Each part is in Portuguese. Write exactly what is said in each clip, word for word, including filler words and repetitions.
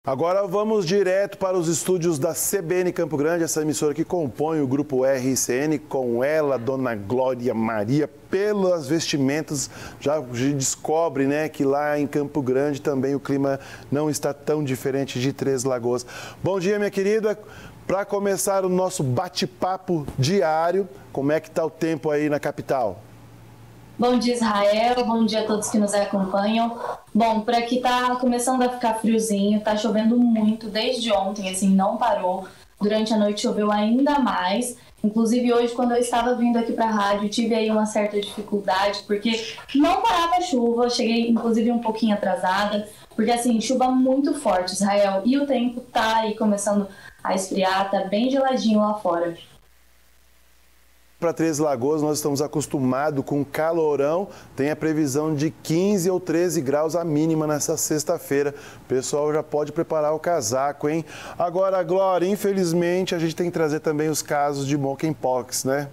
Agora vamos direto para os estúdios da C B N Campo Grande, essa emissora que compõe o grupo R C N, com ela, Dona Glória Maria. Pelas vestimentas, já descobre, né, que lá em Campo Grande também o clima não está tão diferente de Três Lagoas. Bom dia, minha querida. Para começar o nosso bate-papo diário, como é que está o tempo aí na capital? Bom dia, Israel. Bom dia a todos que nos acompanham. Bom, por aqui tá começando a ficar friozinho, tá chovendo muito desde ontem, assim, não parou. Durante a noite choveu ainda mais. Inclusive hoje, quando eu estava vindo aqui para a rádio, tive aí uma certa dificuldade, porque não parava a chuva. Cheguei, inclusive, um pouquinho atrasada, porque, assim, chuva muito forte, Israel. E o tempo tá aí começando a esfriar, tá bem geladinho lá fora. Para Três Lagoas, nós estamos acostumados com calorão, tem a previsão de quinze ou treze graus a mínima nessa sexta-feira. O pessoal já pode preparar o casaco, hein? Agora, Glória, infelizmente, a gente tem que trazer também os casos de monkeypox, né?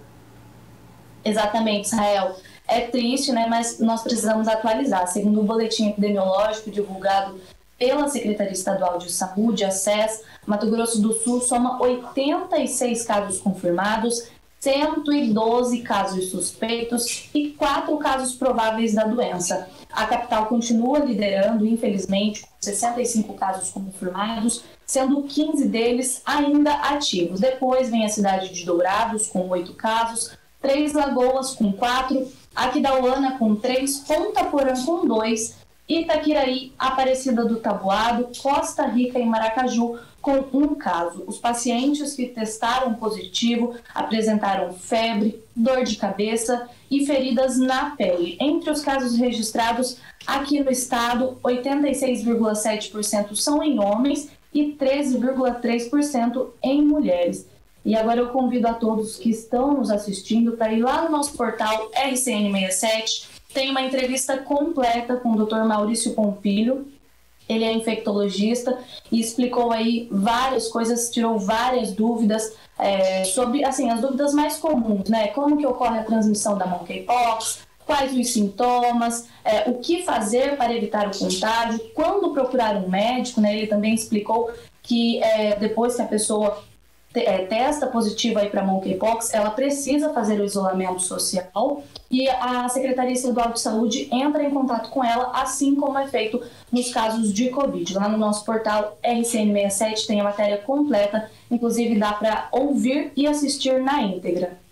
Exatamente, Israel. É triste, né? Mas nós precisamos atualizar. Segundo o boletim epidemiológico divulgado pela Secretaria Estadual de Saúde, a S E S, Mato Grosso do Sul soma oitenta e seis casos confirmados, cento e doze casos suspeitos e quatro casos prováveis da doença. A capital continua liderando, infelizmente, com sessenta e cinco casos confirmados, sendo quinze deles ainda ativos. Depois vem a cidade de Dourados, com oito casos, Três Lagoas, com quatro, Aquidauana, com três, Ponta Porã, com dois, Itaquiraí, Aparecida do Taboado, Costa Rica e Maracaju, com um caso. Os pacientes que testaram positivo apresentaram febre, dor de cabeça e feridas na pele. Entre os casos registrados aqui no estado, oitenta e seis vírgula sete por cento são em homens e treze vírgula três por cento em mulheres. E agora eu convido a todos que estão nos assistindo para ir lá no nosso portal R C N sessenta e sete. Tem uma entrevista completa com o doutor Maurício Pompilho. Ele é infectologista e explicou aí várias coisas, tirou várias dúvidas é, sobre, assim, as dúvidas mais comuns, né? Como que ocorre a transmissão da monkeypox, quais os sintomas, é, o que fazer para evitar o contágio, quando procurar um médico, né? Ele também explicou que é, depois que a pessoa É, testa positiva aí para monkeypox, ela precisa fazer o isolamento social e a Secretaria Estadual de Saúde entra em contato com ela, assim como é feito nos casos de Covid. Lá no nosso portal R C N sessenta e sete tem a matéria completa, inclusive dá para ouvir e assistir na íntegra.